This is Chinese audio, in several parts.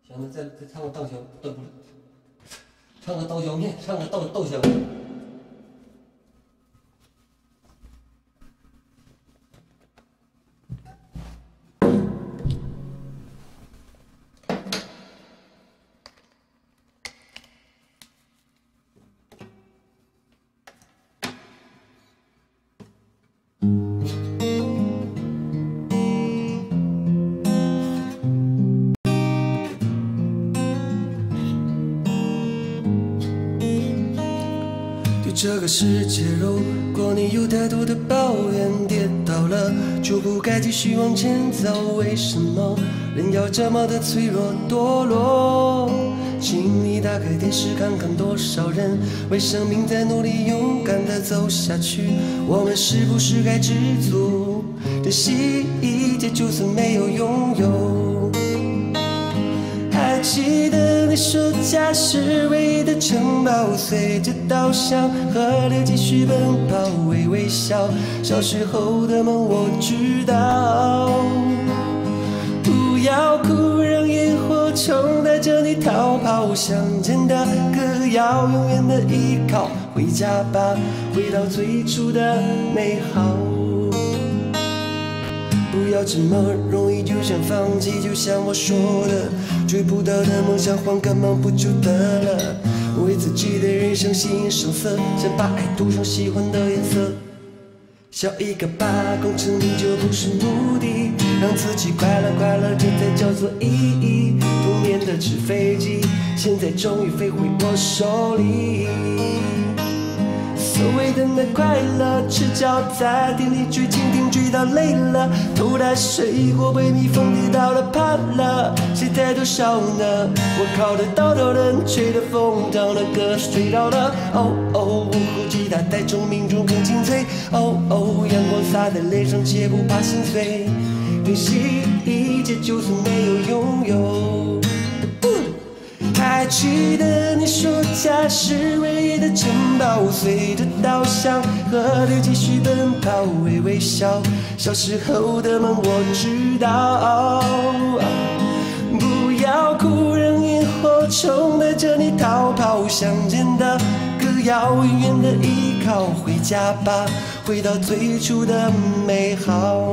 行了，再唱个稻香，不是，唱个刀削面，唱个豆香面。 这个世界，如果你有太多的抱怨，跌倒了就不该继续往前走。为什么人要这么的脆弱堕落？请你打开电视看看，多少人为生命在努力，勇敢的走下去。我们是不是该知足，珍惜一切，就算没有拥有？还记得你说家是唯一的城堡，随着稻香河流继续奔跑，微微笑。小时候的梦我知道，不要哭，让萤火虫带着你逃跑。乡间的歌谣，永远的依靠。回家吧，回到最初的美好。不要这么容易就想放弃，就像我说的，追不到的梦想换个梦不就得了？为自己的人生欣赏色，想把爱涂上喜欢的颜色。笑一个吧，功成名就不是目的，让自己快乐快乐，这才叫做意义。不眠的纸飞机，现在终于飞回我手里。所谓的那快乐，赤脚在地里追蜻蜓，追到累了，偷来水果被蜜蜂跌到了怕了，谁带多少呢？我靠得到的人，吹的风筝的歌睡着了。哦哦，午后吉他带钟鸣钟更清脆。哦哦，阳光洒在脸上，且不怕心碎。珍惜一切，就算没有拥有。还记得你说家是唯一的城堡，随着稻香河流继续奔跑，微微笑。小时候的梦我知道，不要哭，让萤火虫带着你逃跑。乡间的歌谣，永远的依靠。回家吧，回到最初的美好。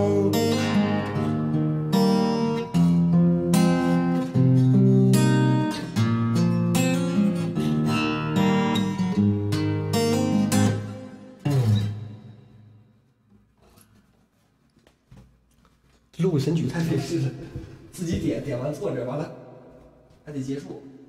录神曲太费事了，自己点完错这完了，还得结束。